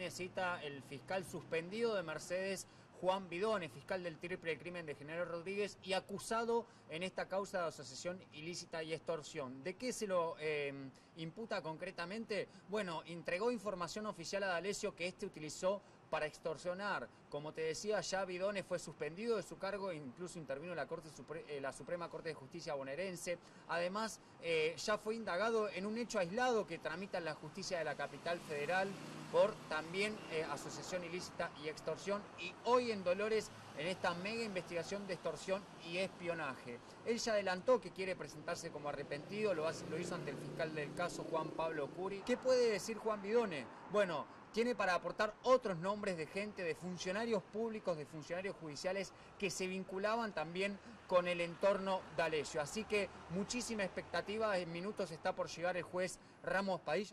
tiene cita el fiscal suspendido de Mercedes, Juan Bidone, fiscal del triple crimen de General Rodríguez y acusado en esta causa de asociación ilícita y extorsión. ¿De qué se lo imputa concretamente? Bueno, entregó información oficial a D'Alessio que este utilizó para extorsionar. Como te decía, ya Bidone fue suspendido de su cargo, incluso intervino la Suprema Corte de Justicia bonaerense. Además, ya fue indagado en un hecho aislado que tramita en la justicia de la capital federal por también asociación ilícita y extorsión, y hoy en Dolores en esta mega investigación de extorsión y espionaje. Él ya adelantó que quiere presentarse como arrepentido, lo hizo ante el fiscal del caso, Juan Pablo Curi. ¿Qué puede decir Juan Bidone? Bueno, tiene para aportar otros nombres de gente, de funcionarios públicos, de funcionarios judiciales que se vinculaban también con el entorno D'Alessio. Así que muchísima expectativa, en minutos está por llegar el juez Ramos Padilla.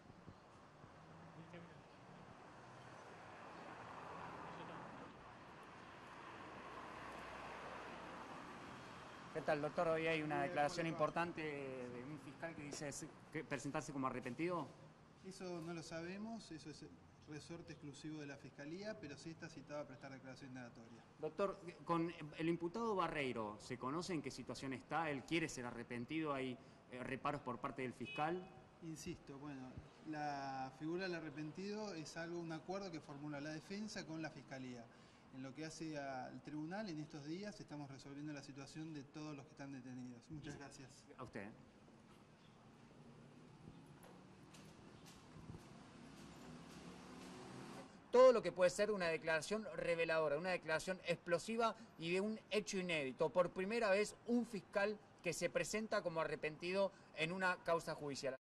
¿Qué tal, doctor? Hoy hay una declaración importante de un fiscal que dice presentarse como arrepentido. Eso no lo sabemos, eso es resorte exclusivo de la Fiscalía, pero sí está citado a prestar declaración indagatoria. Doctor, con el imputado Barreiro, ¿se conoce en qué situación está? ¿Él quiere ser arrepentido? ¿Hay reparos por parte del fiscal? Insisto, bueno, la figura del arrepentido es un acuerdo que formula la defensa con la Fiscalía. En lo que hace al tribunal, en estos días estamos resolviendo la situación de todos los que están detenidos. Muchas gracias. A usted. Todo lo que puede ser una declaración reveladora, una declaración explosiva y de un hecho inédito. Por primera vez, un fiscal que se presenta como arrepentido en una causa judicial.